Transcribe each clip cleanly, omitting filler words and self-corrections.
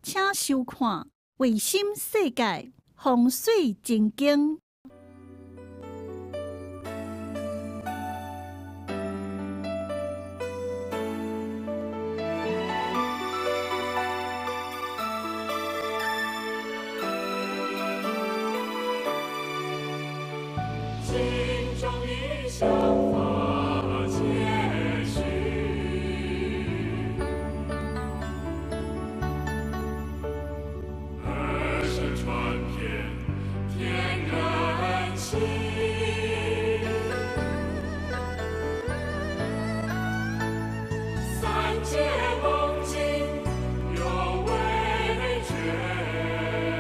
请收看《卫星世界风水真经》。 心中一想法皆虚，儿时传遍天人心。三界梦境有味觉，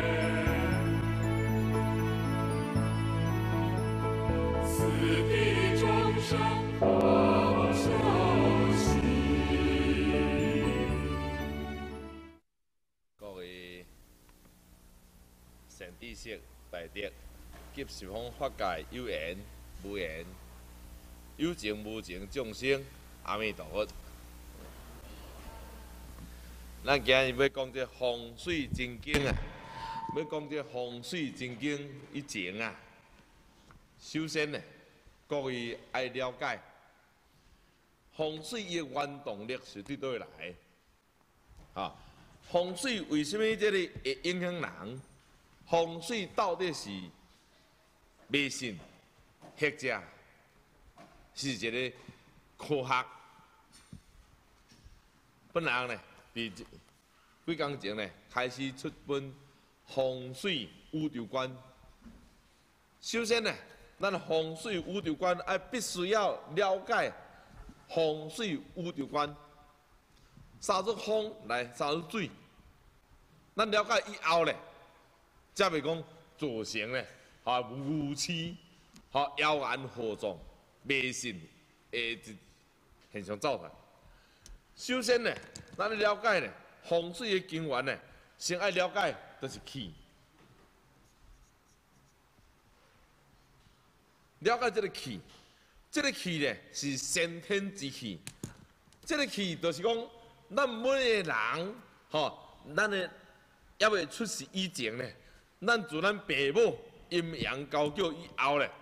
此地众生好修习。 各位善知识大德，及十方法界有缘无缘、有情无情众生，阿弥陀佛。咱今日要讲这风水真经啊，要讲这风水真经以前啊，首先呢，各位爱了解风水的原动力是对倒来的啊。风水为什么这里会影响人？风水到底是迷信，或者是一个科学？本人呢，伫几工前呢，开始出本《风水宇宙观》。首先呢，咱风水宇宙观必须要了解风水宇宙观。三足风来，三足水。咱了解以后咧，才袂讲造成咧无痴、妖言惑众、迷信的现象造成。首先咧，咱了解咧风水的根源咧，先爱了解就是气。了解这个气，这个气咧是先天之气。这个气就是讲，咱每个人咱的还未出世以前咧，咱自咱爸母阴阳交叫以后咧，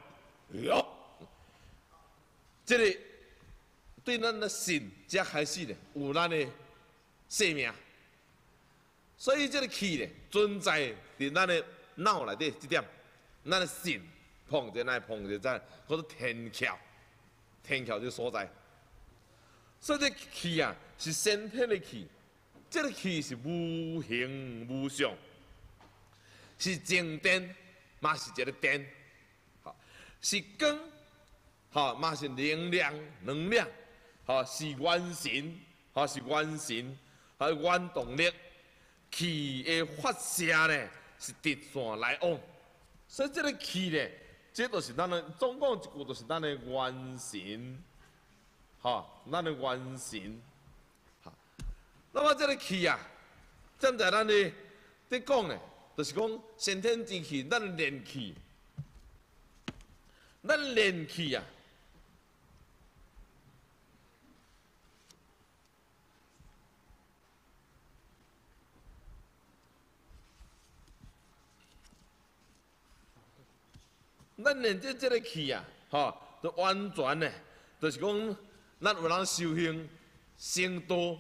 这个对咱的肾才开始咧有咱的生命。所以这个气咧存在伫咱的脑内底，这点咱的肾碰着在，叫做天窍，天窍这所在。所以这气啊是先天的气。这个气是无形无相，是静电，嘛是一个电，是光，嘛是能量，是元神，是元神，原动力。气的发射呢是直线来往，所以这个气呢，这就是咱的总共一句，就是咱的元神，咱的元神。那么这个气啊，现在咱咧讲呢，就是讲先天之气，咱练气，咱练气啊，咱练这个气啊，就完全呢，就是讲咱有人修行升道。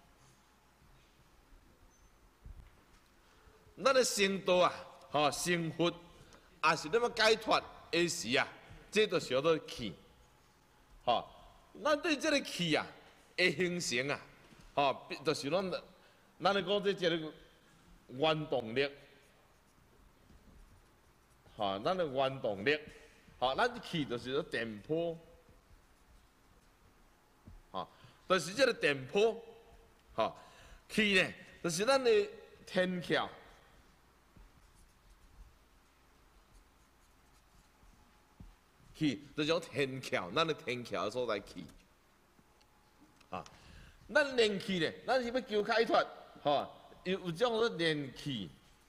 咱的成道啊，成佛，也是咱要解脱的时啊，这就叫做气。咱对这个气啊的形成啊，就是咱咧讲这个原动力，咱的原动力，咱气就是个电波，就是这个电波，气呢，就是咱的天窍。气就是讲天窍，咱的天窍所在气，咱练气咧，咱是要求解脱，有种说练气，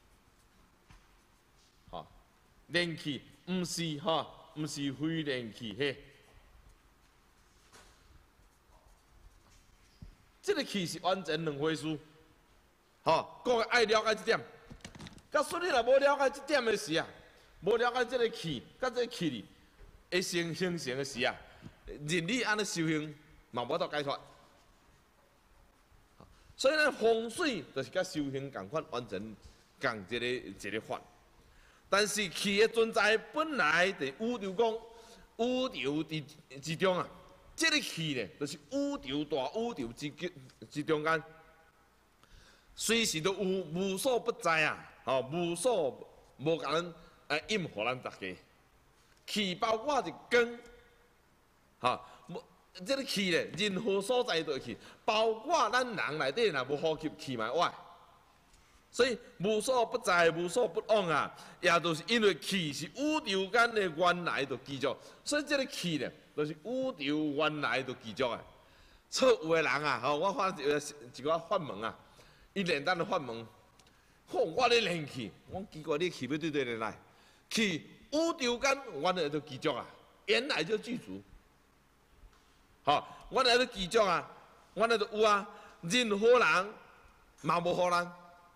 练气毋是非练气嘿，这个气是完全两回事。 各位爱了解这点。假使你若无了解这点的时啊，无了解这个气，甲这个气力会形成的时啊，任你安尼修行嘛无法度解脱。所以呢，风水就是甲修行共款，完全共一个法。但是气的存在本来伫宇宙讲，宇宙之中啊，这个气呢，就是宇宙大宇宙之中间，随时都有无所不在啊，无所无甲咱应付咱大家。气包括是光，这个气呢，任何所在都会去，包括咱人内底若无呼吸，气嘛坏。所以无所不在，无所不往啊，也都是因为气是宇宙间的原来的基础，所以这个气呢，就是宇宙原来的基础啊。错有的人啊，我发一个法门啊，伊练咱的法门，我咧练气，我奇怪你气要对对来，气宇宙间原来的基础啊，原来就具足。原来的基础啊，原来就有啊，任何人嘛无好人。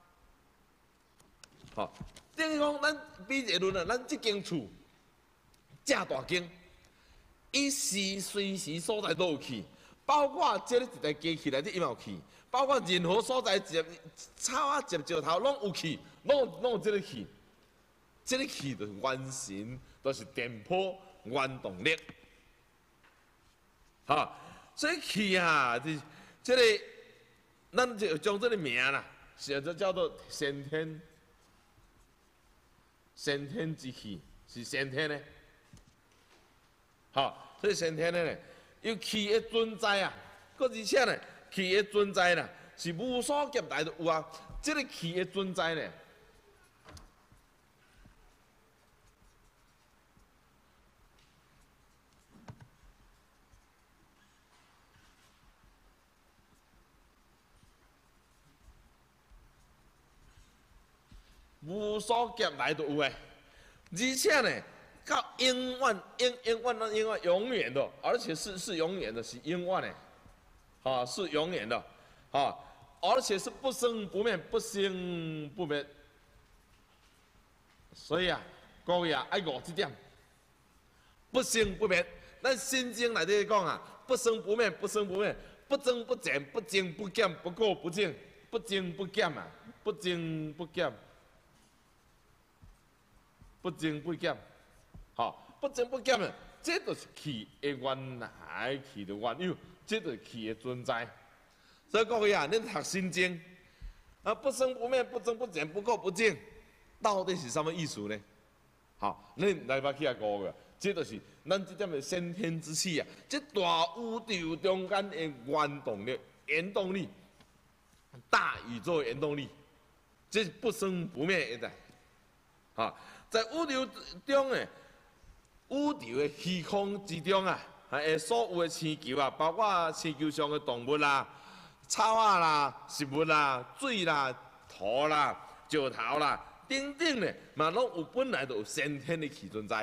等于讲，咱比一论啊，咱这间厝正大间，伊是随时所在都有气，包括这个一台机器内底伊嘛有气，包括任何所在接草啊、接石头拢有气，拢有这个气，这个气就是元神，就是电波原动力。所以气啊，这个咱就将这个名啦，写作叫做先天。先天之气是先天的，所以先天的呢，有气的存在啊，而且呢，气的存在呢是无所夹带的有啊，这个气的存在呢，无所夹带都有诶。而且呢，到永远永远的，而且是永远的，是永远的，是永远的，而且是不生不灭，不生不灭。所以啊，各位啊，爱悟这点，不生不灭。咱心经内底讲啊，不生不灭，不生不灭，不增不减，不增不减，不过不净，不增不减啊，不增不减。不增不减，不增不减呢，这就是气的原来，气的原有，这就是气的存在。所以各位啊，恁读心经，不生不灭，不增不减，不过不净，到底是什么意思呢？恁来把起来悟个，这就是咱这点的先天之气啊，这大宇宙中间的原动力、原动力，大宇宙的原动力，这是不生不灭的，在宇宙中诶，宇宙诶虚空之中啊，所有诶星球啊，包括星球上诶动物啦、草啊啦、食物啦、水啦、土啦、石头啦，等等咧，嘛拢有本来就有先天诶气存在。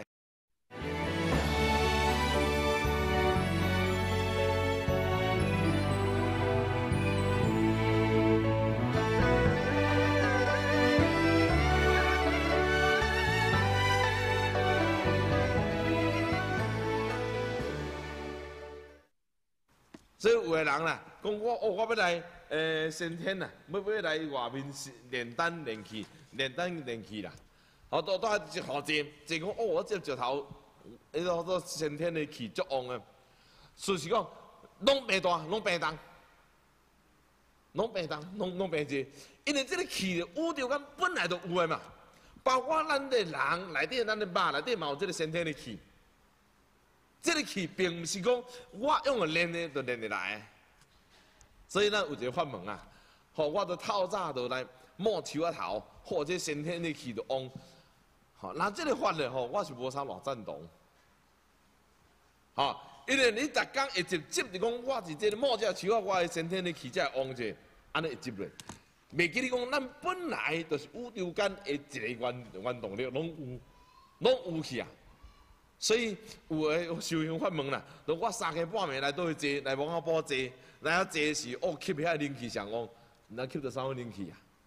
所以有个人啦，讲我要来先天啦，要来外面炼丹炼气，炼丹炼气啦。都一好济讲我这石头，迄个先天的气足旺啊。事实讲，拢病大，拢病重，拢病济。因为这个气宇宙间本来就有的嘛，包括咱的人内底，咱的肉内底嘛有这个先天的气。这个气并不是讲我用练的就练得来，所以咱有一个法门啊，我就透早就来摸树仔头，或者先天的气就旺。那这个法呢，我是无啥偌赞同。因为你逐工会直接就讲，我是这个摸这树仔，我的先天的气才会旺者，安尼会接落。袂记你讲，咱本来就是宇宙间的一个原动力，拢有去啊。所以有诶修行法门啦，我3更半暝来倒去坐，来往我补坐，来遐坐时吸遐灵气上旺，咱吸到啥物灵气啊？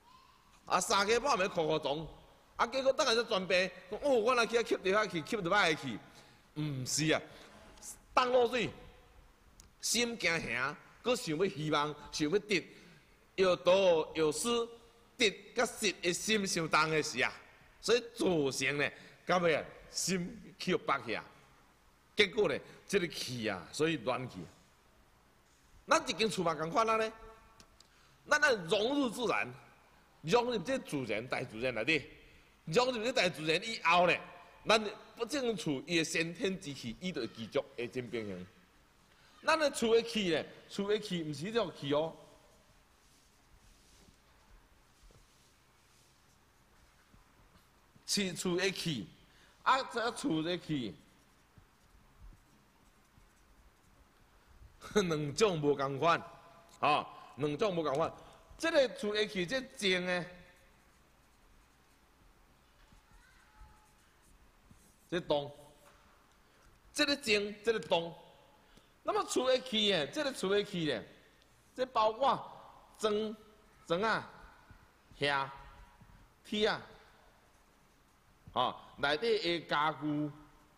啊，三更半暝哭哭撞，啊，结果等下才转病，讲哦，我来去吸着遐气，吸着歹气，毋是啊，放落水，心惊吓，搁想要希望，想要得，又多又失，得甲失的心相同的时啊，所以造成呢，到尾啊，心气爆去啊，结果呢，这个气啊，所以乱去。咱一间厝嘛共款啊呢，咱要融入自然。融入这自然大自然内底，融入这大自然以后咧，咱不种厝伊的先天之气，伊就会继续会真平衡。咱的厝的气咧，厝的气毋是这种气哦，是厝的气，啊，这厝的气，两种无共款，啊，两种无共款。这个厝的气，这静的，这动，这个静，这个动。那么厝的气呢？这个厝的气呢？这包括砖啊、瓦、铁啊，内底的家具，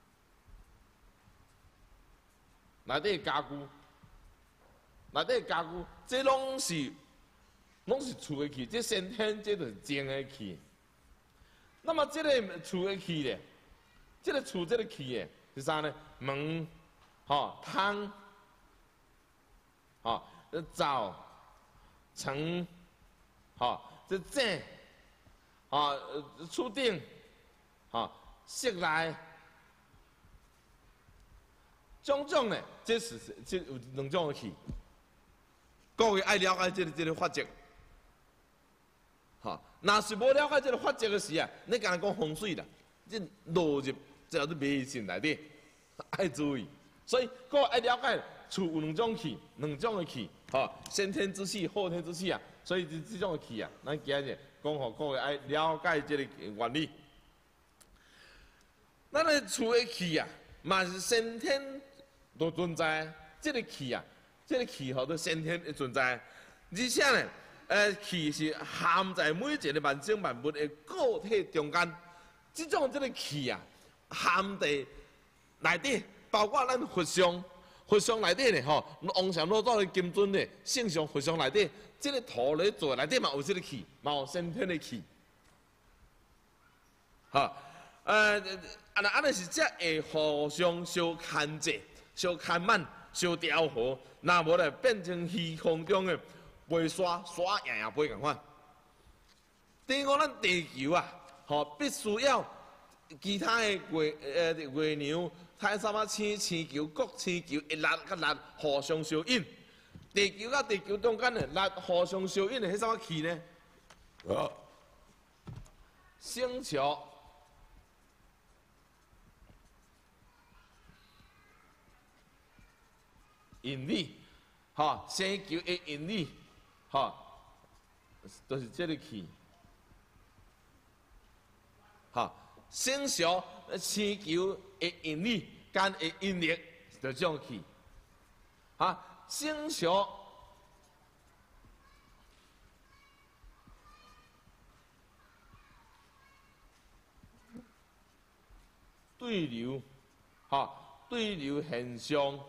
内底的家具，内底的家具，这拢是厝的气，这先天这就是静的气。那么这个厝的气咧，这个厝这个气咧是啥呢？门、窗、灶、床、这井、厝顶、室内，种呢，这有两种的气。各位爱了解这个法则。若是无了解这个法则的时啊，你敢讲风水啦，这落入这都迷信内底，爱注意。所以各位爱了解，厝有两种气，两种的气，先天之气、后天之气啊。所以这种的气啊，咱今日讲互各位爱了解这个原理。咱的厝的气啊，嘛是先天都存在，这个气啊，这个气都先天的存在，而且呢。气是含在每一个万生万物的个体中间，这个气啊，含在内底，包括咱佛像内底呢，王禅老祖的金尊的圣像佛像内底，这个土来做内底嘛有这个气，嘛有先天的气，安尼是才会互相相牵制、相牵绊、相调和，那无咧变成虚空中的。飞沙也飞共款。第五，咱地球啊，必须要其他的月亮、太什么星球、各星球的力甲力互相相应。地球甲地球中间的力互相相应的，迄什么气呢？星球。引力，星球的引力。就是这个气，星球、星球的引力跟的引力，就这种气，星球对流，对流现象，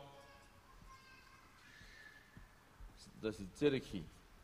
就是这个气。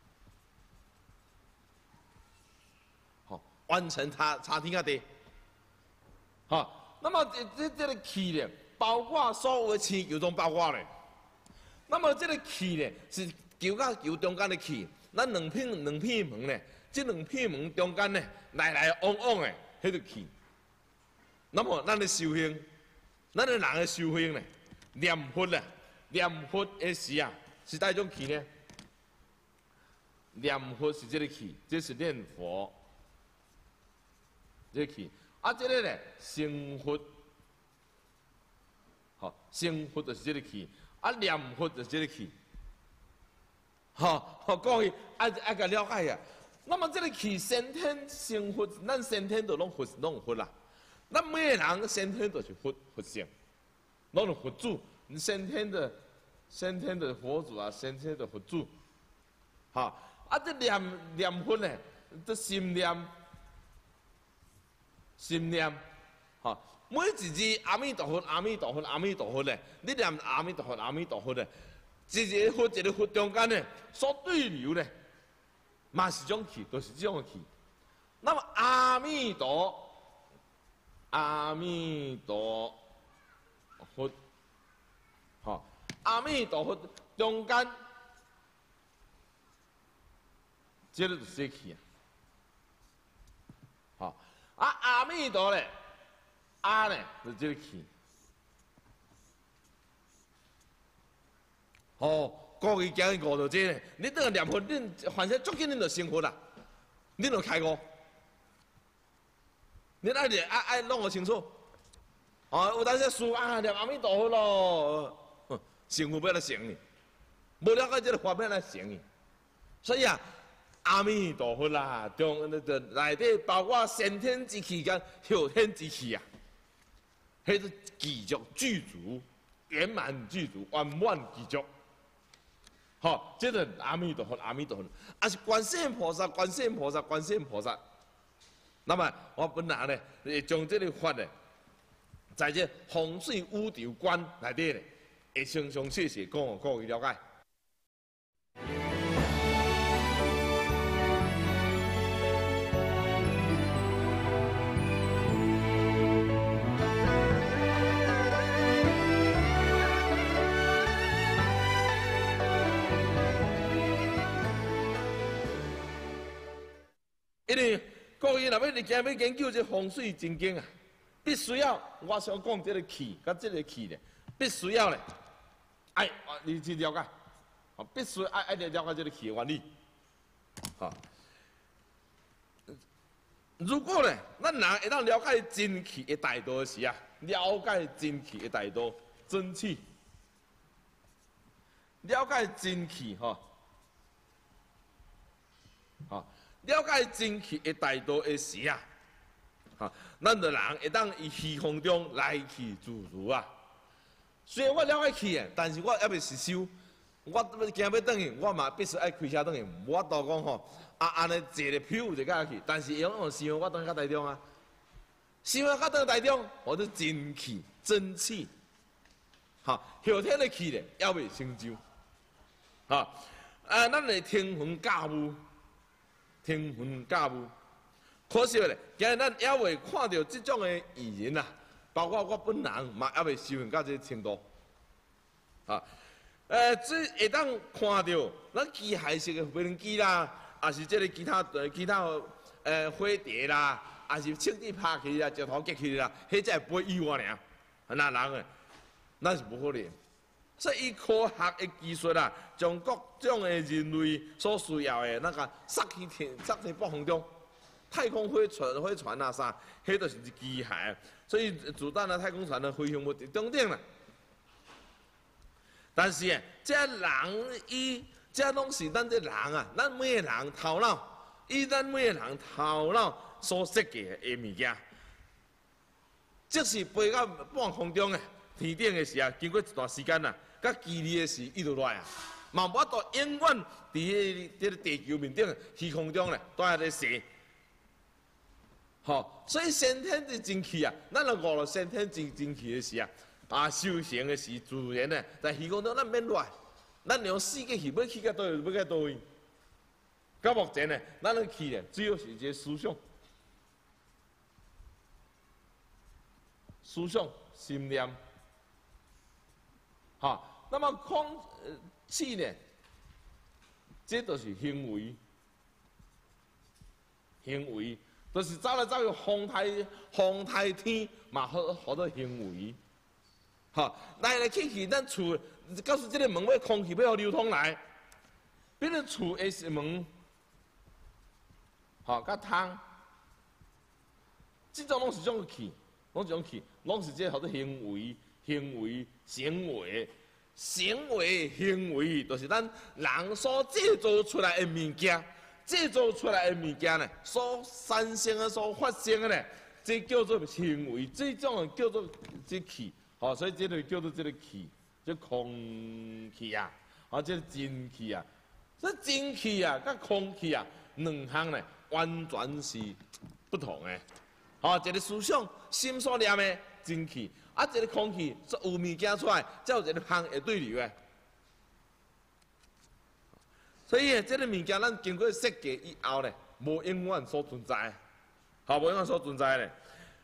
完成差天下地，那么这个气呢，包括所有的星球中包括咧。那么这个气呢，是球甲球中间的气，咱两片门呢，这两片门中间呢，来往往的，迄个气。那么咱的修行，咱的人的修行呢，念佛啊，念佛的时啊，是哪种气呢？念佛是这个气，这是念佛。这个气，这个呢，成佛，成佛就是这个气，念佛就是这个气，各位爱个了解呀。那么这个气先天成佛，咱先天就拢有佛啦。咱每个人先天就是佛性，拢有佛主，先天的佛祖啊，先天的佛主，这念佛呢， 这心念，心念，哈，每一字阿弥陀佛，阿弥陀佛，阿弥陀佛咧，你念阿弥陀佛，阿弥陀佛咧，一个佛一个佛中间咧，所对流咧，嘛是种气，就是这种气。那么阿弥陀，阿弥陀佛，哈，阿弥陀佛中间，这个就是气啊。好，阿弥陀咧，阿咧就这个气。哦，国语讲悟到这个，你等下念佛，恁凡是足紧恁就成佛啦，恁就开悟。恁爱弄个清楚。哦，有当时书啊念阿弥陀佛咯，成佛要来成呢，无了解这个法要来成呢。所以啊。阿弥陀佛啦，中内底包括先天之气跟后天之气啊，迄是具足具足、圆满具足、圆满具足。好，这个阿弥陀佛，阿弥陀佛，啊是观世音菩萨，观世音菩萨，观世音菩萨。那么我本来呢，会将这个法呢，在这风水宇宙观内底呢，会详详细细讲各位了解。因为各位若要要研究这风水真经啊，必须要我想讲这个气，甲这个气咧，必须要咧，你去了解，必须爱了解这个气的原理，如果咧，咱人会当了解真气的大道时啊，了解真气的大道，真气，了解真气了解真气的大道的时啊，咱的人会当于虚空中来去自如啊。虽然我了解气的，但是我还未实修，我今要转去，我嘛必须爱开车转去。我都讲吼，安尼坐咧飘就下去，但是用想我转去台中啊，想我转去台中，我都真气真气，后天的气咧还未成就，咱的天魂驾雾。天魂驾雾，可惜咧，今日咱还未看到这种的语言啊，包括我本人嘛还未修行到这程度，这会当看到咱机械式的无人机啦，也是这个其他飞碟啦，也是枪支拍起啦，石头击起啦，迄才会飞意外尔，那人诶，那是无可能。所以，科学的技术啊，将各种的人类所需要的那个撒去北空中，太空飞船啊啥，迄都是机械。所以，子弹啊、太空船啊，飞向无中顶啦。但是啊，这人这拢是咱这人啊，咱每个人头脑，咱每个人头脑所设计的物件，即使飞到半空中的天顶的时啊，经过一段时间啊。甲距离的时，伊就来啊，嘛无法度永远伫这个地球面顶虚空中咧，都在咧射。所以先天的真气啊，咱若悟了先天真气的时啊，修行的时自然咧，在虚空中咱免来，咱用四个气要去到倒位，要到倒位。到目前咧，咱的气咧，只有是一个思想、心念。那么空气呢？这都是行为，就是走来走去，风台天嘛，好多行为。来去，咱厝告诉这个门要空气要流通来，变成厝的是门，甲窗，这种拢是种气，拢是这好多行为、行为、行为，就是咱人所制造出来的物件，呢，所产生的、所发生的呢，这叫做行为，这种叫做这气，所以这个叫做这个气，这空气啊，这真气啊，这真气啊，甲空气啊，两项呢， 完全是不同的。吼，一个思想心所念的真气，啊，一个空气有物件出来，才有一个风会对流的。所以这个物件咱经过设计以后咧，无永远所存在，吼，无永远所存在咧。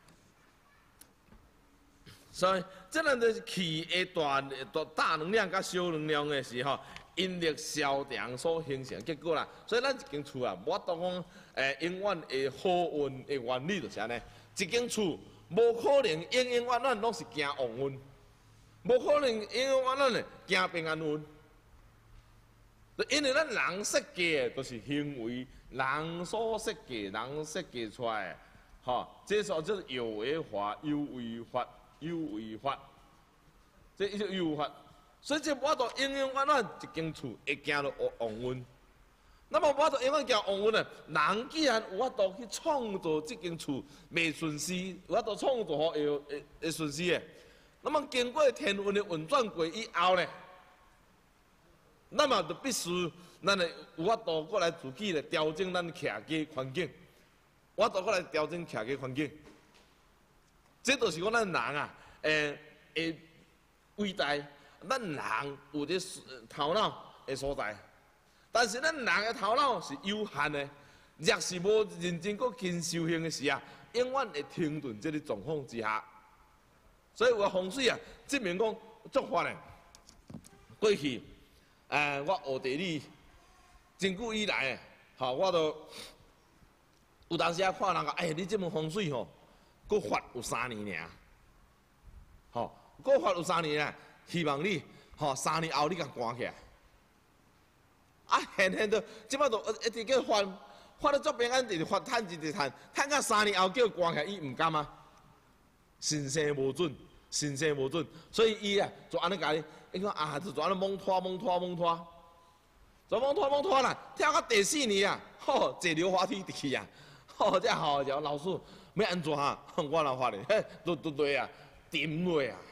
所以，这样的气的大能量甲小能量的时候，引力消长所形成结果啦。所以咱一间厝啊，我都讲，永远的好运的原理就是安尼。一间厝无可能永远拢是行旺运，无可能永远的行平安运。因为咱人设计的都是行为，人所设计，人设计出来的，吼，这所就是有为法，有为法。有为法，这叫有为法，所以这我都永远一间厝会行到旺运。那么我都永远行旺运呢？人既然有法度去创造这间厝未顺势，有法度创造好会顺势的，那么经过天运的运转过以后呢，那么就必须咱的有法度过来自己来调整咱徛家环境，有法度过来调整徛家环境。这就是讲咱人啊，会伟大，咱人有这头脑的所在，但是咱人的头脑是有限的，若是无认真搁勤修行的时啊，永远会停顿这个状况之下。所以有风水啊，证明讲做法呢，过去我学地理真久以来，吼，我都有当时啊看人讲，你这门风水吼。搁发有3年尔，吼，搁发有3年啊！希望你吼3年后你甲关起来。啊，现到即摆都一直叫发到足平安，直发趁一直趁到3年后叫关起来，伊毋甘啊！神仙无准，神仙无准，所以伊啊就安尼甲你，伊讲啊就安尼猛拖，就猛拖啦，跳到第4年啊，吼，坐溜滑梯去啊，吼，这好就老师。要安怎啊？我哪发咧？嘿，都对啊，点落啊！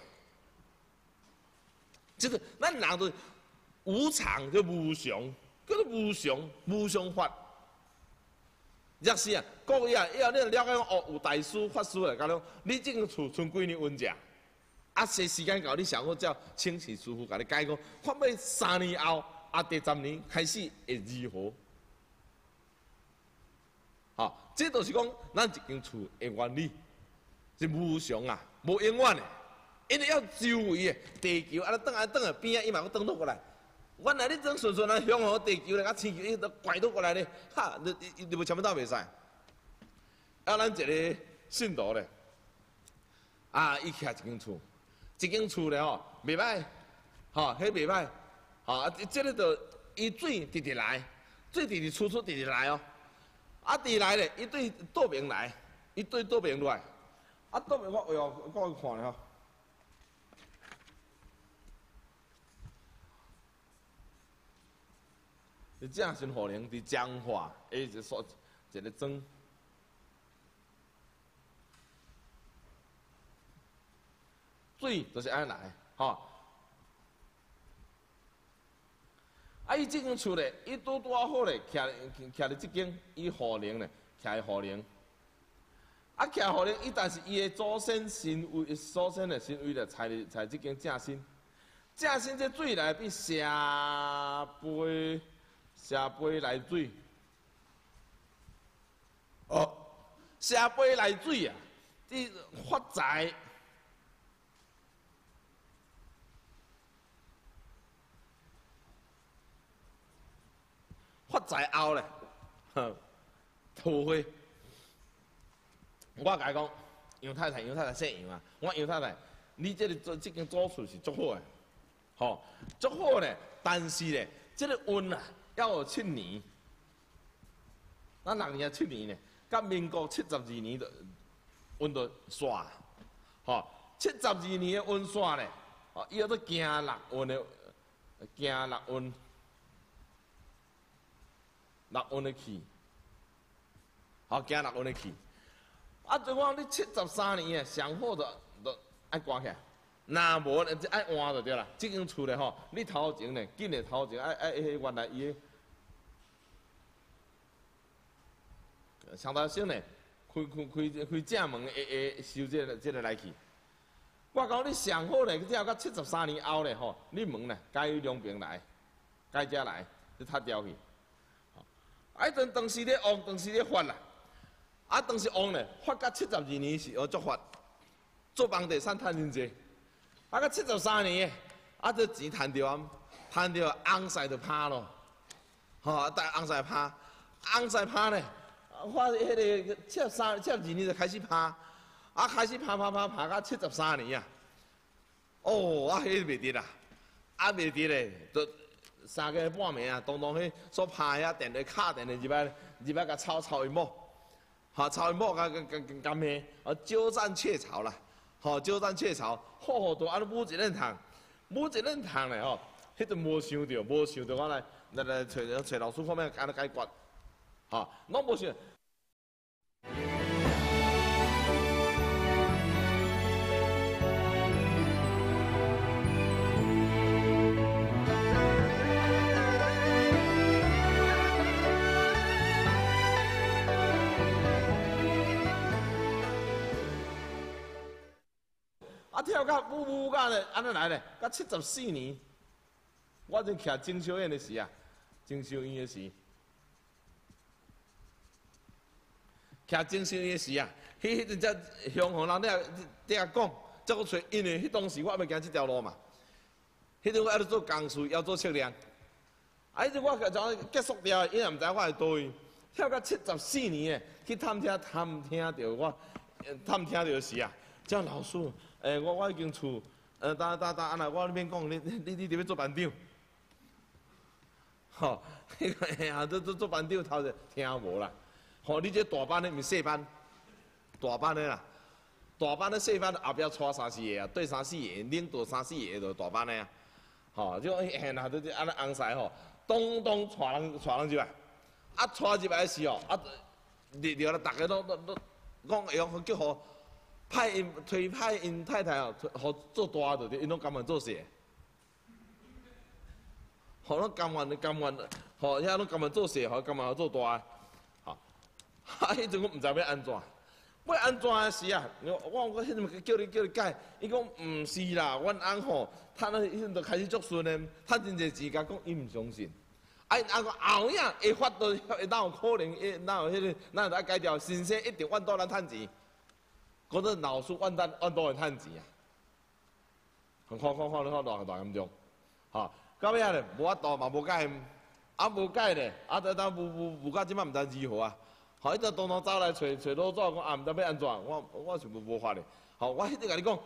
就是咱人就无常就无常，叫做无常法。若是啊，各位啊，以后你了解讲哦，有大师法师来讲，你这间厝剩几年运者？啊，时间到，你上好叫请示师傅甲你解讲，看要3年后啊，第10年开始会如何？哦，这就是讲咱一间厝的原理，是无常啊，无永远的，因为要周围的地球啊，转来边啊，伊嘛要转倒过来。原来你真顺啊，向好地球咧，甲星球伊都拐倒过来咧，哈，你无全部都袂使。啊，咱一个信徒咧，啊，伊徛一间厝咧吼，袂歹，吼，迄袂歹，吼，啊，这个就伊水直直来，水直直出直直来哦。啊，直来咧，伊对倒面来，伊对倒面来，啊，倒面我看咧吼，你正神火灵伫彰化，一个庄，水就是安尼来，吼。啊！伊即间厝咧，伊拄啊好咧，徛咧即间，伊护灵咧，徛咧护灵。啊，徛护灵，伊但是伊的祖先神位咧，采即间正身。正身这水来比石杯来水。哦，石杯来水啊！伊发财。发财后咧，桃花。我甲伊讲，杨太太姓杨啊，我杨太太，你这间祖厝是足好诶，吼，足好咧。但是咧，这个运啊，要有7年。咱6年7年咧，甲民国72年的运就煞，吼，72年的运煞咧，哦，伊要做行6运的，行6运。6运的气，好行6运的气。啊，就讲你73年上好就爱关起来，若无就爱换就对啦。即间厝咧吼，你头前咧，紧咧头前爱迄原来伊上头先呢，开正门收这个来去。我讲你上好呢，只要到73年后呢吼，你门呢该两边来，该遮来，你拆掉去。当时咧旺，当时咧发啦。当时旺呢，发到72年时候作发，做房地产赚真济。到73年这钱赚着啊，赚着红赛就趴咯，带红赛趴，红赛趴呢，发迄个72年就开始趴，开始趴到73年啊。迄袂得啦，袂得咧，就3个半暝啊，当迄所趴遐电咧卡电咧入来甲抄一摸，抄一摸甲咩，鸠占鹊巢啦，鸠占鹊巢，好多安尼母一人虫，母一人虫咧迄阵无想到我来找老师看咩安尼解决，拢无想。跳到舞到咧，安尼来咧，到74年，我正徛征修院的时啊，征修院的时，徛征修院的时啊，迄阵才乡乡人咧讲，才搁找，因为迄当时我还袂行这条路嘛，迄阵我还咧做工序，要做测量，迄阵我就结束掉，伊也毋知我係倒位，跳到74年诶，去探听着我，探听着时啊，叫老师。我已经厝，安那我免讲，你伫要做班长，做班长头就听无啦。你这大班的毋是细班，大班的啦，大班的细班后壁带3-4个啊，对3-4个，领导3-4个就大班的啊。就现啊，就是安尼红赛咚咚带人入来，带入来时热了，大家都讲会用叫好。推派因太太互做大就对，因拢甘愿做小，互拢甘愿，遐拢甘愿做小，互甘愿做大，迄阵我毋知要安怎，要安怎的时啊，我迄阵叫你改，伊讲毋是啦，阮翁趁迄阵就开始作顺的，趁真侪钱，甲讲伊毋相信，因翁讲后影会发到，哪有可能？哪有迄个？哪有爱改掉？先生一定阮倒咱趁钱。嗰阵老师阮都会趁钱啊，看偌严重，到尾咧无法度嘛无改，无改咧，无到即摆毋知如何啊，伊就当走来找老早讲毋知要安怎，我是无法咧，我迄阵甲你讲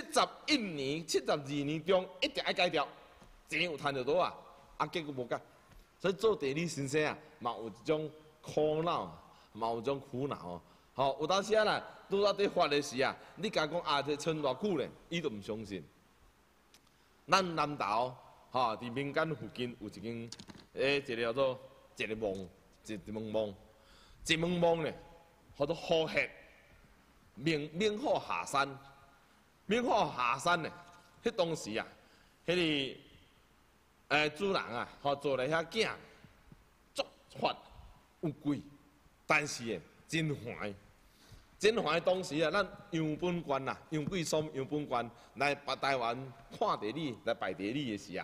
72年中一定爱改掉，钱有趁着倒啊，结果无改，所以做地理先生啊，嘛有一种苦恼，嘛有一种苦恼有当时啊啦，拄到伫发的时啊，你甲讲这剩偌久咧，伊都毋相信。咱南投伫民间附近有一间一个叫做一个墓，一门墓咧，叫做好黑，明好下山，明好下山咧，迄当时啊，迄个主人啊，做咧遐囝，足发有贵，但是真坏。真坏当时啊，咱杨本官呐，杨贵松、杨本官来台湾看地理、来摆地理的时啊，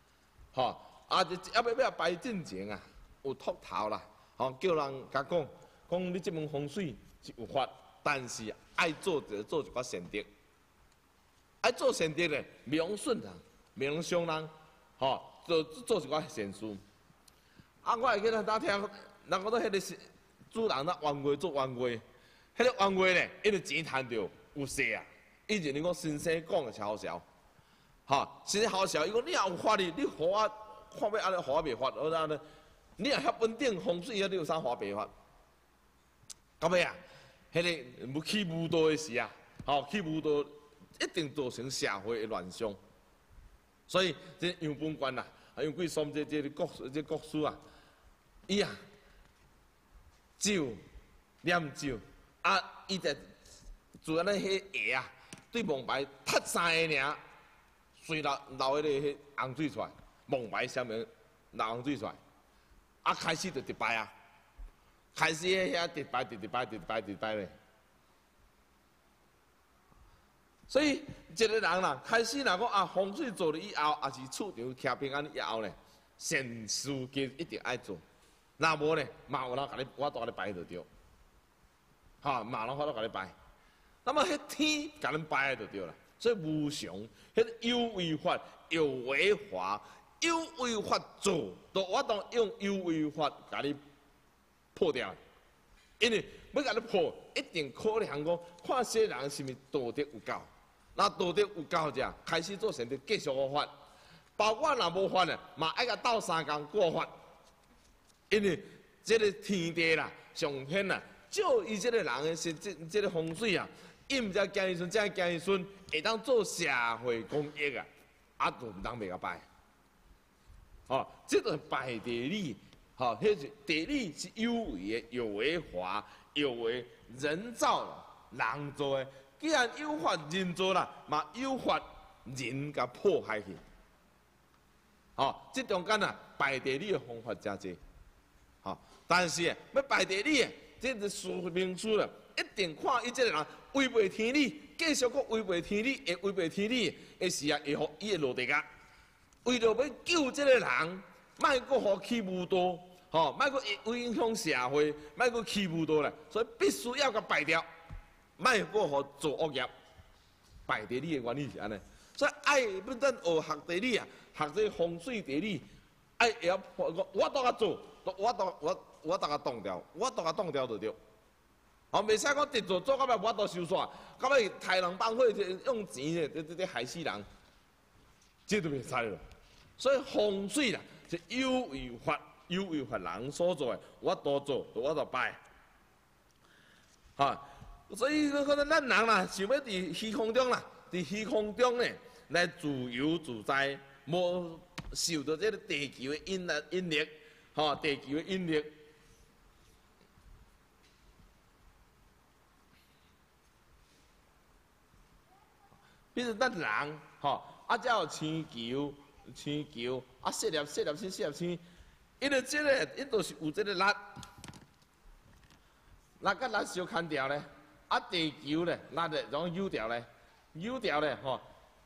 要摆进前啊，有秃头啦，叫人甲讲你这门风水是有法，但是爱做一寡善德，爱做善德咧，袂用顺人，袂用伤人，做一寡善事。我会记得当听，人讲到迄个主人那冤话做冤话。迄个冤话咧，因为钱赚着有势啊！以前你讲先生讲的是好笑，先生好笑。伊讲你也有法律，你互我看要安尼，互我袂法，我安尼，你也遐稳定风水，你有啥法袂法？到尾啊，迄个要起舞蹈的时啊，起舞蹈一定造成社会的乱象。所以这杨本官啊，杨贵松这国师啊，伊啊，念酒。伊在做安尼迄鞋啊，对蒙牌踢3个尔，随流迄个红水出来，蒙牌上面流红水出来，开始就失败啊！ 开始遐直排咧。所以一个人啦，开始若讲啊风水做了以后，也是厝场徛平安以后咧，善事皆一定爱做。若无咧，嘛有人甲你，我都甲你拜就对。哈，嘛人我都甲你拜。那么迄天甲恁拜就对啦。所以无常，迄有为法，有为法，有为法做，都我当用有为法甲你破掉。因为要甲你破，一定考量讲，看些人是毋是道德有够。那道德有够者，开始做善的继续学法，包括若无法呢，嘛爱甲斗3工过法。因为这个天地啦，上天啦，照伊这个人的这个风水啊，伊毋才惊伊孙，才惊伊孙会当做社会公益啊，啊就毋当袂甲拜。哦，这个拜地理，吼，迄是地理是有为的，有为法，有为人造人做的。既然有法人做啦，嘛有法人甲破坏去。哦，这中间啊，拜地理的方法真济。好，但是要拜地理的，这是术名词了，一定看伊这个人违背天理，继续搁违背天理，会违背天理的时啊，会互伊会落地啊。为了要救这个人，莫搁互欺负多，吼，莫搁影响社会，莫搁欺负多咧，所以必须要甲拜掉。莫搁互做恶业，拜地理的原理是安尼，所以爱要咱学地理啊，学这风水地理，爱会晓我都甲做，我都甲挡掉，我都甲挡掉就对。哦，袂使讲直做到尾我都收煞，到尾杀人放火用钱咧，害死人，这都袂使咯。所以风水啦，是有为法，有为法人所做的，我都做，我都拜，哈。所以可能咱人啦，想要伫虚空中啦，伫虚空中呢来自由自在，无受到这个地球的引力，吼，地球的引力。比如咱人，吼，啊，才有星球，啊，四粒星，因为这个，伊都是有这个力，甲力相牵调咧。啊，地球咧，力咧，然后扭掉咧，吼。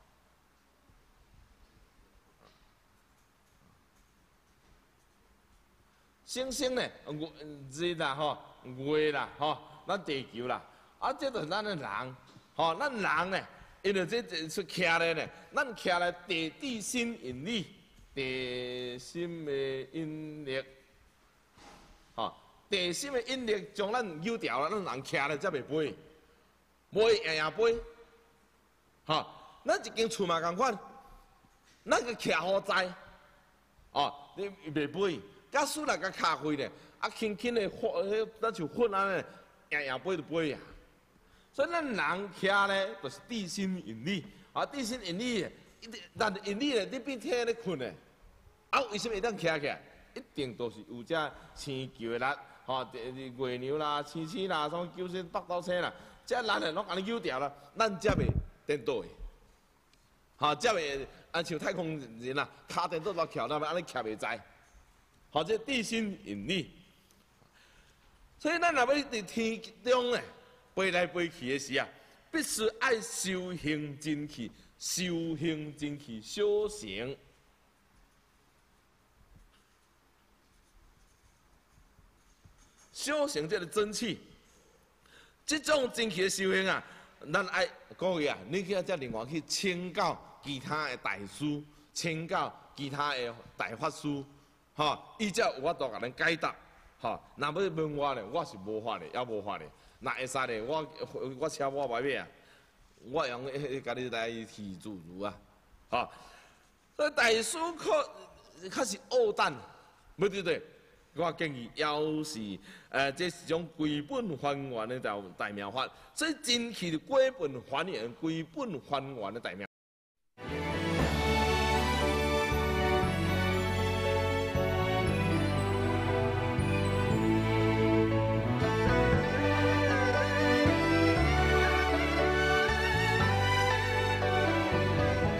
星星咧，日啦，吼，月啦，吼，咱地球啦，啊，这就是咱的人，吼，咱人咧，因为这是徛咧咧，咱徛咧地心引力，地心的引力，吼。地心的引力将咱扭掉了，咱人徛咧才袂飞，无会硬飞。吼，咱一间厝嘛共款，咱个徛好在，哦，你袂飞。假使若甲卡开咧，啊轻轻的火，咱像火安尼，硬飞就飞啊。所以咱人徛咧，就是地心引力，啊地心引力，但引力咧，你比天咧困咧，啊为什么会当徛起来？一定都是有这星球的力。吼，月亮啦、星啦、什么九星、北斗星啦，这力咧拢甲你扭掉了，咱才袂颠倒的。吼，才袂像太空人啦，骹颠倒落徛，那么安尼徛袂在。吼，这地心引力。所以咱若要伫天中咧飞来飞去的时啊，必须爱修行真气，修成。修成这个真气，这种真气的修行啊，咱爱各位啊，你去再另外去请教其他的大师，请教其他的大法师，吼，伊才有法度甲咱解答，吼。若要问我咧，我是无法咧，也无法咧。若会使咧，我车我买咩啊？我用甲你来提自如啊，吼。所以大师较是恶胆，不对对。我建议要是这是种归本还原的大妙法，所以真气是归本还原、归本还原的大妙。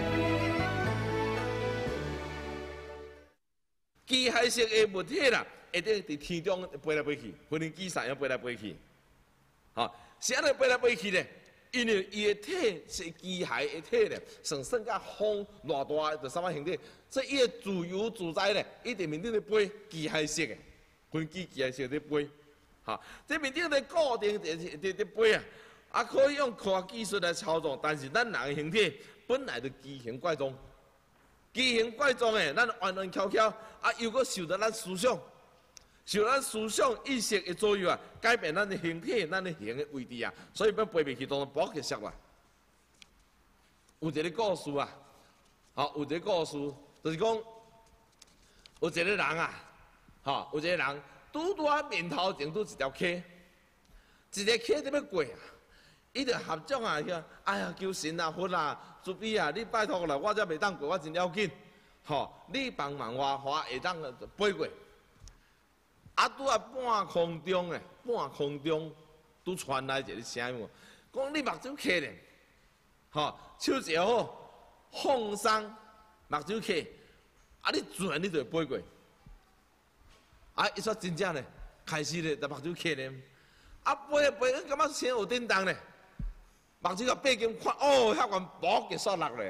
机械式的物体啦。 会得伫天中飞来飞去，飞行机上要飞来飞去，是安尼飞来飞去咧？因为伊的体是机械的体咧，算甲风偌大，就啥物形体，所以伊会自由自在咧，伊伫面顶咧飞，机械式的，飞机机械式咧飞，这面顶咧固定伫飞啊，可以用科学技术来操纵，但是咱人的形体本来就奇形怪状，奇形怪状的，咱弯弯翘翘，又搁受到咱思想。受咱思想意识的左右改变咱的形体、咱的形的位置所以要飞袂去，当然保结束啦。有一个故事有一个故事，就是讲有一个人有一个人拄面头前拄一条溪，一个溪在要过伊就合掌哎呀，求神佛慈悲你拜托啦，我才袂当过，我真要紧，你帮忙我会当飞过。拄半空中拄传来一个声音，讲你目睭开咧，手一好，放松目睭开，你自然你就会飞过。伊说真正咧，开始咧，就目睭开咧，飞，感觉身有震动咧，目睭甲背筋看，遐悬薄就煞落咧，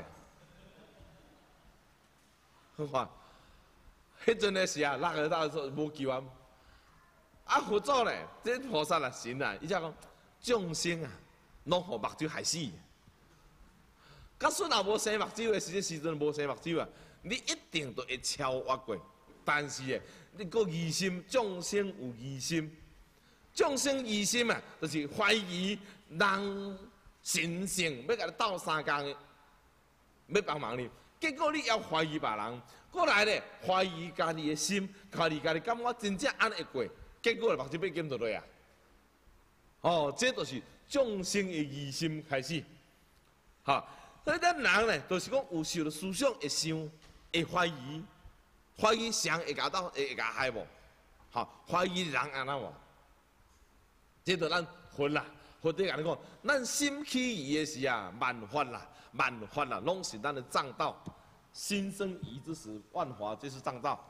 好看，迄阵的是落个到无救啊。佛祖咧，这菩萨神伊才讲众生拢互目睭害死。假使若无生目睭的时阵无生目睭你一定都会超越过。但是你个疑心，众生有疑心，众生疑心就是怀疑人神性，要甲你斗相共的，要帮忙你。结果你要怀疑别人，过来咧怀疑家己的心，家己感觉真正安尼会过。结果目睭被减落来这就是众生的疑心开始，所以咱人咧，就是讲有时候思想会想，会怀疑谁会甲害无，怀疑人安怎无，这就咱佛啦，佛在甲你讲，咱心起疑的时万法啦，拢是咱的障道，心生疑之时，万法皆是障道。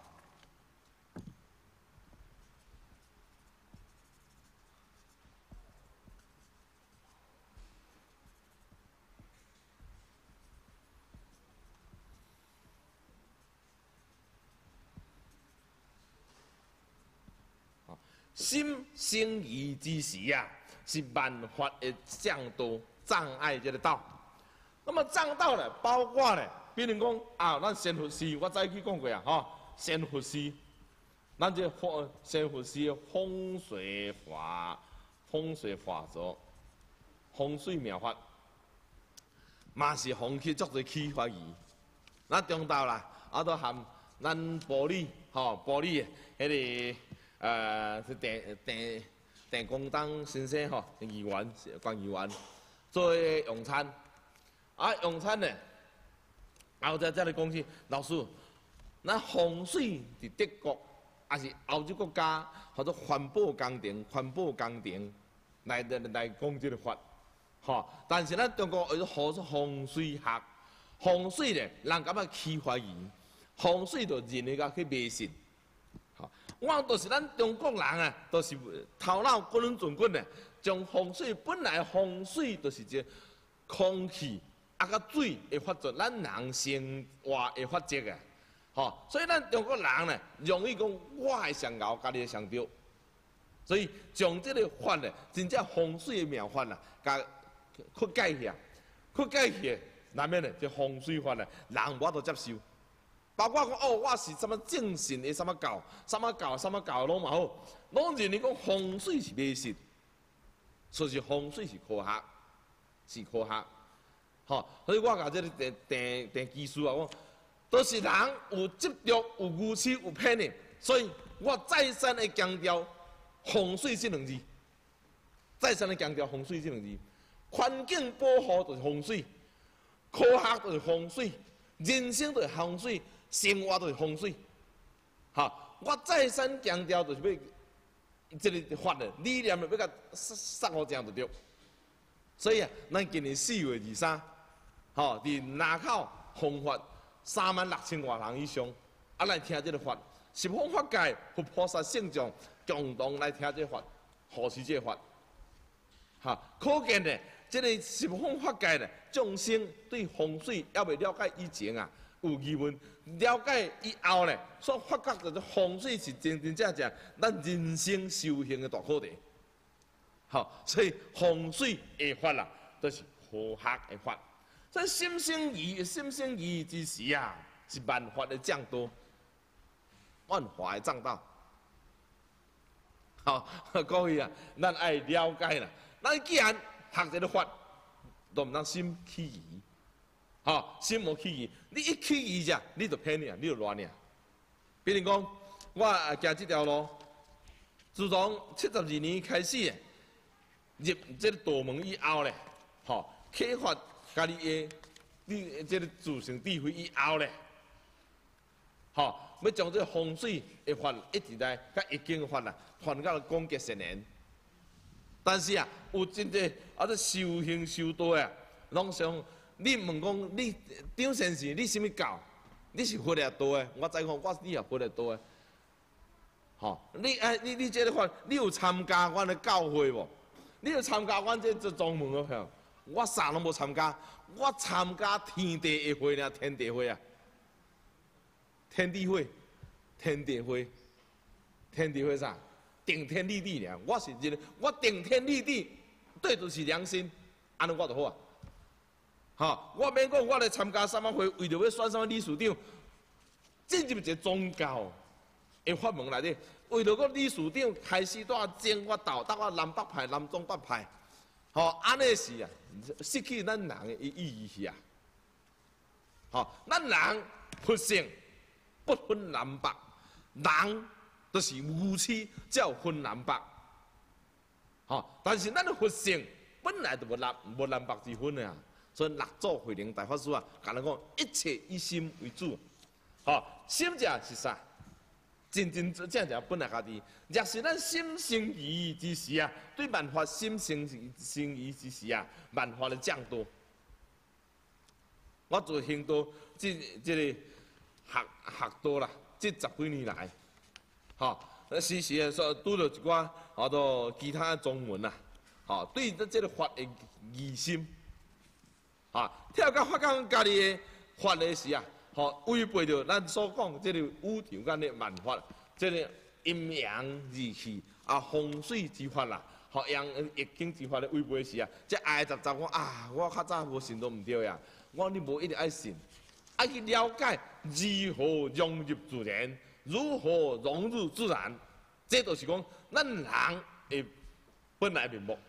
心生疑之时是万法的障碍这个道。那么障道咧，包括咧，比如讲咱仙佛寺，我早起讲过仙佛寺，咱这仙佛寺的风水法则、风水妙法，嘛是风气足侪起怀疑。咱中道啦，都含咱玻璃的迄个。是电工当先生议员关议员做用餐，用餐呢，后再来讲起老师，咱风水伫德国也是欧洲国家或者环保工程来讲这个法，但是咱中国有好做风水学，风水咧人感觉起怀疑，风水就认为去迷信。我就是咱中国人就是头脑滚轮转滚的，将风水本来风水就是这空气甲水会发作，咱人生活会发节所以咱中国人呢，容易讲我系上牛，家己系上吊，所以将这个法呢，真正风水的妙法甲去改去，难免呢，这风水法呢，人无法度接受。包括讲我是什么正信的什么教拢嘛好，拢认为讲风水是迷信，所以风水是科学，所以我甲这个电技术讲，都是人有执着、有愚痴、有偏见，所以我再三的强调风水这两字，环境保护就是风水，科学就是风水，人生就是风水。生活就是风水，我再三强调，就是要这个法的理念，要甲送好这样就对。所以咱今年4月23，伫南口弘法36000多人以上，来听这个法， 十方法界和菩萨圣众共同来听这法，护持这法。哈，可见呢，这个十方法界呢，众生对风水还未了解以前啊，有疑问；了解以后呢，所发觉到这风水是真真正正咱人生修行的大课题。好，所以风水的法啦，都是科学的法。所以心生疑之时啊，是万法的降多，万法的障道。好，各位啊，咱爱了解啦。咱既然学这个法，都唔当心起疑。好，心无起疑，你一起疑者，你就偏了，你就乱了。比如讲，我行这条路，自从72年开始入这个道门以后咧，吼，启发家己的你这个自性智慧以后咧，吼，要将这个风水的法一直来甲易经的法啦，传到广结善缘。但是啊，有真济这修行修道啊，拢想你问讲你张先生，你什么教？你是佛来道的，我知讲我你也佛来道的。吼，你这个法，你有参加阮的教会无？你有参加阮这宗门的票？我啥拢无参加，我参加天地的会俩，天地会啊，天地会，天地会，天地会啥？顶天立地俩，我是真个，我顶天立地，对就是良心，安尼我就好啊。哈，我免讲我来参加什么会，为着要选什么理事长，进入一个宗教的法门内底，为着个理事长开始带正我道，带我南北派、南中北派，吼，安尼是啊，失去咱人的意义去啊。吼，咱人佛性不分南北，人都是无耻，才有分南北。吼，但是咱的佛性本来就无南北之分的啊。所以六祖慧能大法师啊，甲咱讲一切以心为主。吼，心者是啥？真正本来家己。若是咱心生疑之时啊，对万法心生疑之时啊，万法的降多。我做行道，这个学道啦，这10几年来，吼，时时啊，说拄着一寡其他宗门啦，吼，对这个法的疑心。啊，跳到发觉家己的法的时啊，吼违背着咱所讲这个宇宙间的万法，这个阴阳日气啊风水之法啦，吼阳易经之法的违背时啊，这爱杂讲啊，我较早无信都唔对呀，我你无一定爱信，爱去了解如何融入自然，如何融入自然，这就是讲咱人的本来面目。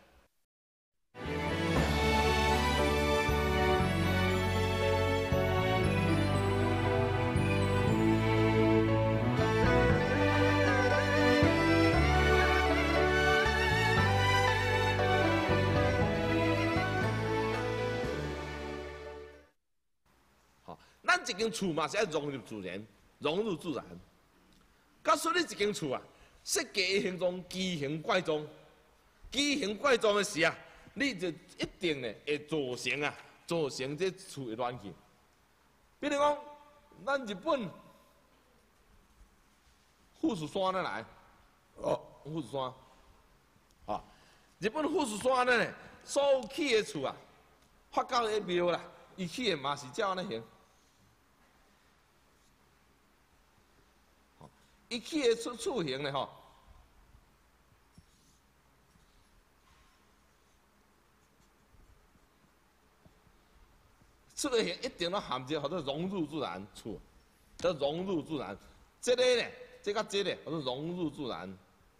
咱一间厝嘛是要融入自然，融入自然。假说你一间厝啊，设计的形状奇形怪状，奇形怪状的时啊，你就一定呢会造成这厝的乱去。比如讲，咱日本富士山那来，富士山，啊，日本富士山呢，所有起的厝啊，发到迄庙啦，伊起的嘛是照安尼形。伊起的厝形咧吼，厝的形一定要含着叫做融入自然厝，叫融入自然。这个咧，这个这咧，叫做融入自然。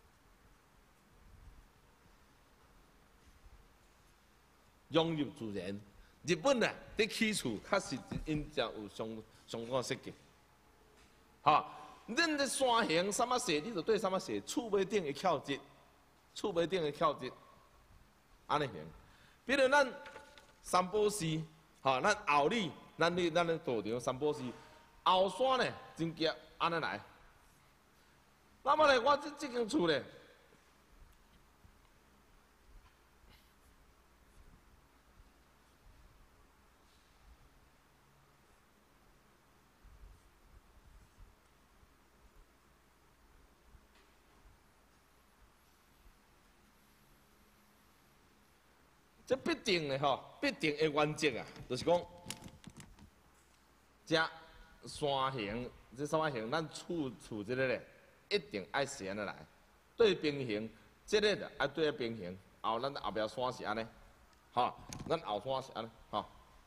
融入自然，日本啊，伫起厝确实因真有相关设计，哈。恁的山形什么色，你就对什么色。厝尾顶的翘节，厝尾顶的翘节，安尼形。比如咱三宝寺，哈，咱后里，咱的道场三宝寺后山呢，真夹安尼来。那么呢，我这间厝呢， 这必定的吼，必定的原则啊，就是讲，这山形，这什么形？咱厝这个咧，一定爱连得来。对平行，这个就爱对平行。后咱后壁山是安尼，吼，咱后山是安尼，吼。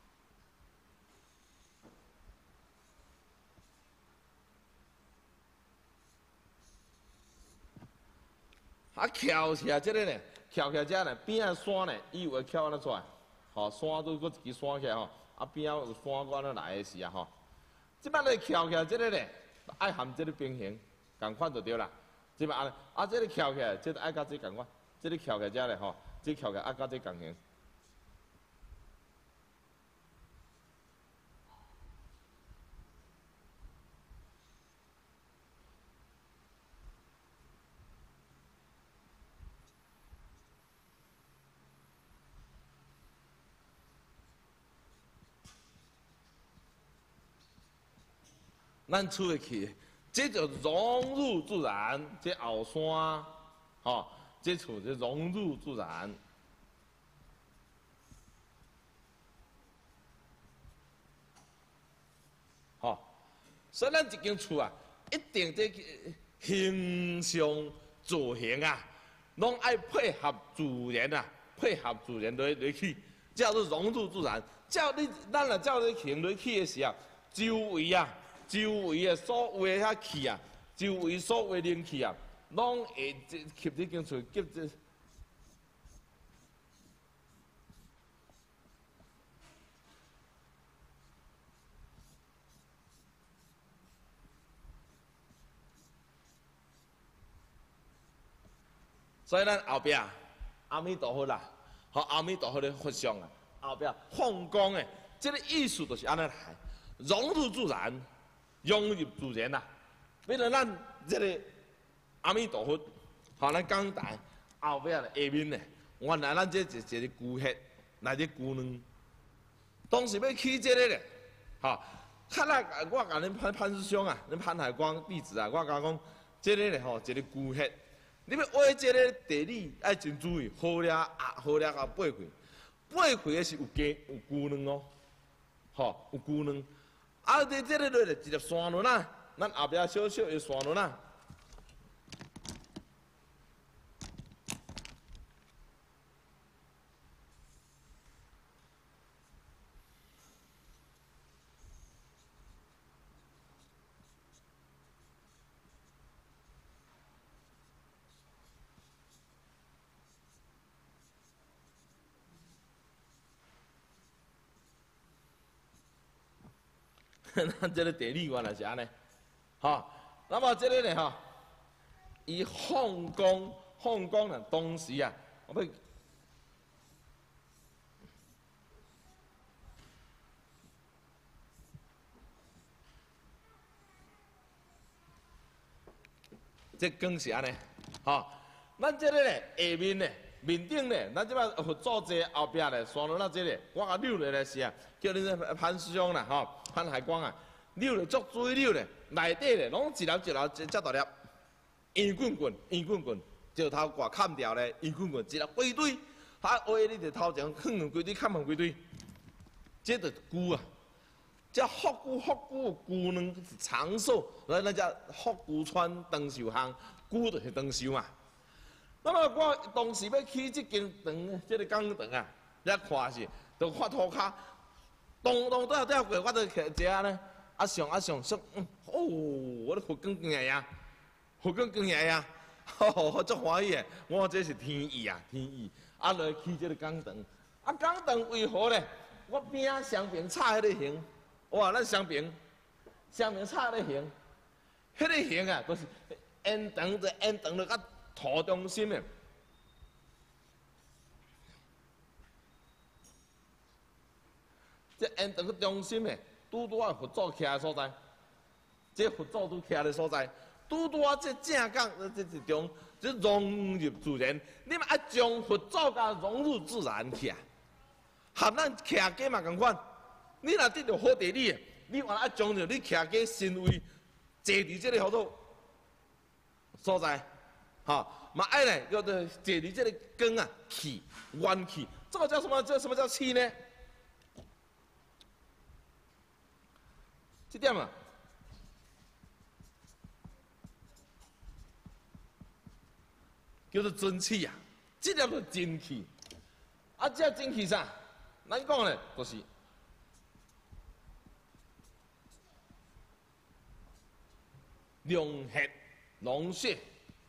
啊，翘起来这个呢，翘起来这呢，边仔山呢，伊有会翘安尼出来，吼，山拄搁一支山起来吼，啊边仔有山搁安尼来的时啊吼，即摆咧翘起来这个呢，爱含这个平行，共款就对啦。即摆安尼，啊这个翘起来，这个爱甲这共款，这个翘起来这咧吼，这翘起来爱甲这共形。咱厝会去，这就融入自然。这后山，吼，这厝就融入自然。吼，所以咱一间厝啊，一定这形象造型啊，拢爱配合自然啊，配合自然落去，叫做融入自然。咱若照你行落去的时候，周围啊。周围的所有的遐气啊，周围所有的灵气啊，拢会吸这间厝，吸这。所以咱后壁阿弥陀佛啦，和阿弥陀佛的佛像啊，后壁放光的，这个意思就是安尼来，融入自然。融入自然啦，比如咱这个阿弥陀佛，吼咱讲台后壁咧下面咧，原来咱这一个孤血来这孤卵，当时要起这个咧，吼，较来我甲恁潘师兄啊，恁潘海光弟子啊，我甲讲，这个咧吼，一个孤血，你要画这个地理爱真注意，好了啊爬开，爬开的是有孤卵哦，吼有孤卵。啊！这个落来一粒山轮啊，咱后壁小小的山轮啊。咱这个地理原来是安尼，吼，那么这个呢吼，伊放光呢，当时啊，我要这光是安尼，吼，咱这个呢下面呢，面顶呢，咱即摆佛祖这后壁呢，山轮啊这个，我甲扭落来是啊，叫恁潘师兄啦，吼，潘海光啊。扭咧足水扭咧，内底咧拢一粒一粒遮大粒，圆滚滚，石头挂砍掉咧，圆滚滚，一粒规堆，啊，画你就头前放两规堆，砍两规堆，这就是龟啊，这福龟龟卵长寿，咱叫福龟川长寿巷，龟就是长寿嘛。那么我当时要起这间堂，这个讲堂啊，一看是，就看涂骹，咚咚倒过，我就坐下呢。上，哦，我咧佛光光呀，佛光光呀，我足欢喜诶！我这是天意啊，天意！啊，来起这个讲堂，啊，讲堂为何咧？我边仔双边插迄个形，哇，咱双边插迄个形，迄个形啊，就是烟肠就甲土中心诶，这烟肠个中心诶。拄啊佛祖徛的所在，这佛祖拄徛的所在，拄啊这正港这一中，这融入自然，你嘛爱将佛祖甲融入自然去啊，和咱徛家嘛共款，你若得到好地理，你原来爱将着你徛家身位坐伫这个好多所在，吼，嘛爱咧叫做坐伫这个光啊气元气这个叫什么？什么叫气呢？这点啊，叫做真气呀，这叫做真气。啊，这真气啥？咱讲咧，就是量血浓血。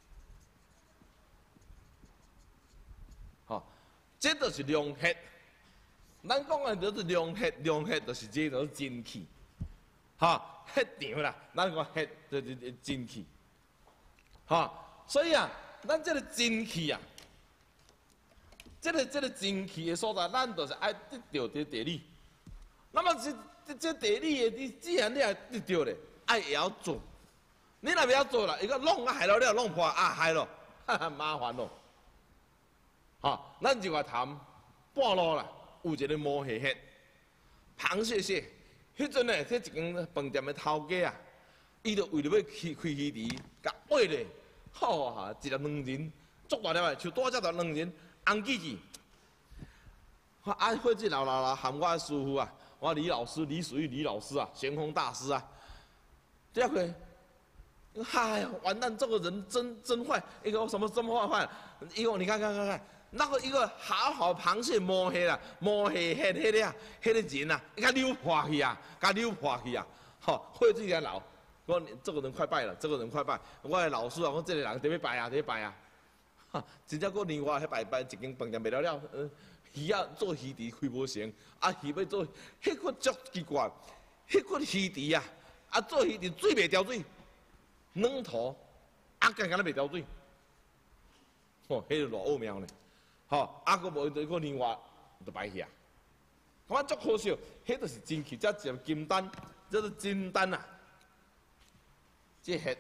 吼，这就是量血。咱讲的就是量血，量血就是这就是真气。吼，血场啦，咱讲血就是真气。吼，所以啊，咱这个真气啊。这个真气的所在，咱就是爱得到这地理。那么这地理的，你既然你也得到咧，爱也要做。你若不要做啦，伊个弄啊害了了，弄破啊害了，哈哈麻烦咯。吼，咱就话谈半路啦，有一个毛蟹蟹，螃蟹蟹，迄阵咧，这一间饭店的头家啊，伊就为了要开鱼池，甲挖咧，好哈，一粒2人，足大粒的，像多只大2人。红记记，啊，或者老喊我的师傅啊，我李老师、李水玉李老师啊，玄空大师啊，这样会，哎呀，完蛋，这个人真坏，一个什么真坏，一个你看，那个一个好螃蟹摸黑啦，摸黑迄个人啊，甲溜破去啊，吼，或者个老，我这个人快败了，我的老师啊，我这个人得要败啊。哈，真正个另外迄摆一间饭店卖了，鱼啊做鱼池开无成，啊鱼要做，迄个足奇怪，迄个鱼池啊，做鱼池水袂调水，软土，敢若袂调水，吼，迄个偌奥妙呢，吼，佫无一个另外就摆去啊，我足可惜，迄就是真气，这一金丹，这是金丹啊，这迄，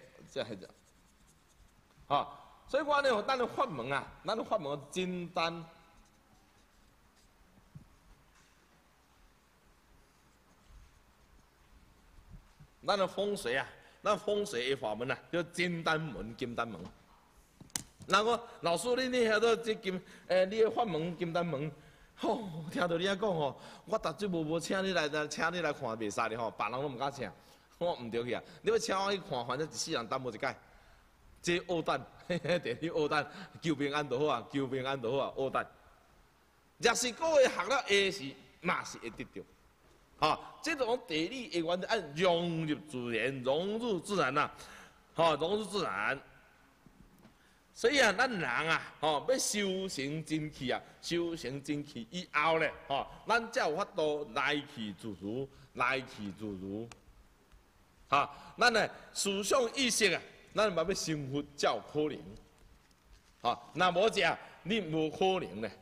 吼。所以我呢，咱的法门啊，咱的法门真丹，咱的风水啊，咱风水的法门啊，叫金丹门、金丹门。那个老师你晓得这金你的法门金丹门，吼，听到你遐讲吼，我逐阵无请你来看袂使哩吼，别人都唔敢请，我唔对去啊，你要请我去看，反正一世人担无一届。这恶蛋，地理恶蛋，求平安就好啊，恶蛋。若是各位学了下时，嘛是会得到。吼，这种地理的原则按融入自然，融入自然呐，吼，融入自然。所以啊，咱人啊，吼，要修行真气啊，修行真气以后咧，吼，咱才有法度来去自如，吼，咱的思想意识啊。咱嘛要成佛才有可能，吼，若无这你无可能咧，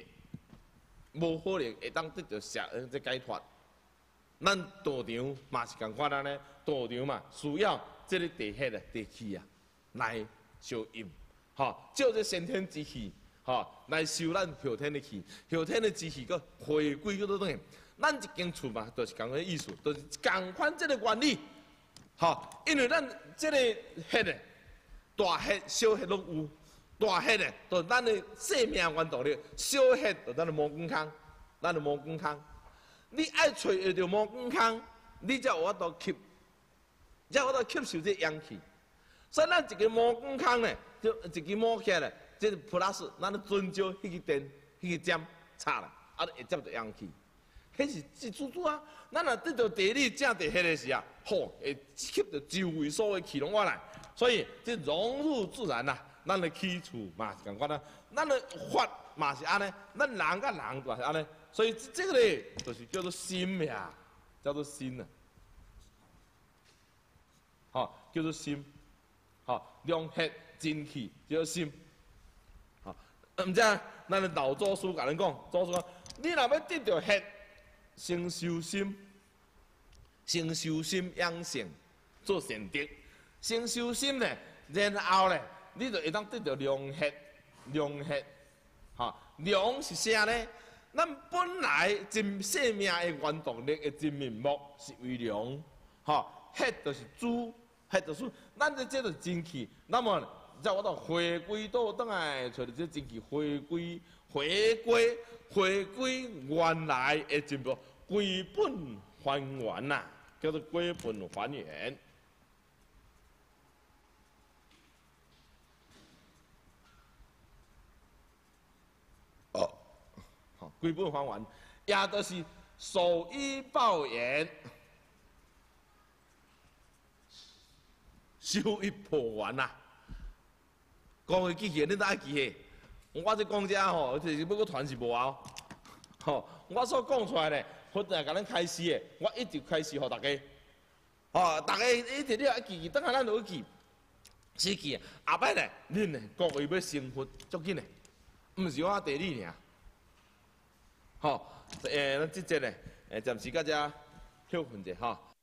会当得到这解脱。咱道场嘛是共款呢，道场嘛需要这个地血啊、地气啊来消阴，吼，借这先天之气，吼，来收咱后天的气，后天的之气个回归个倒转去。咱一间厝嘛，就是共个意思，就是共款这个原理。好，因为咱这个血的大血、小血拢有，大血的就咱的生命原动力，小血就咱的毛健康，你爱找会着毛健康，你才有法度吸，才有法度吸收这阳气。所以咱一个毛健康呢，就一个毛起来，这 plus 咱的遵照迄个电、迄个针插来，会接着阳气。迄是一珠珠啊！咱若得到地理正地迄个时啊，吼，会吸着周围所有气拢过来，所以这融入自然呐，咱的起厝嘛是共款啊，咱的法嘛是安尼，咱人甲人都是安尼，所以这个咧就是叫做心呀，叫做心啊，吼，叫做心，吼，量血真气叫做心，吼，毋知咱的老祖师甲咱讲，祖师讲，你若要得到血。先修心养性，做善德。先修心呢，然后呢，你就会当得到良血，吼，良是啥呢？咱本来真生命的原动力的真面目是为良，吼，血就是主，咱这就是真气。那么，才我到回归到倒来，找到这真气回归回归原来的进步，归本还原呐，叫做归本还原。哦，好，归本还原，也就是守一报言，修一破完呐。讲个机器，你都爱记起。我这讲遮吼，就是要搁传是无啊。吼，我所讲出来咧，或者甲咱开始的，我一直开始互大家。吼，大家一直你爱记，等下咱就记，死记。后摆咧，恁咧各位要成佛足紧咧，毋是我地理尔。吼，咱即节咧，暂时到遮休困者吼。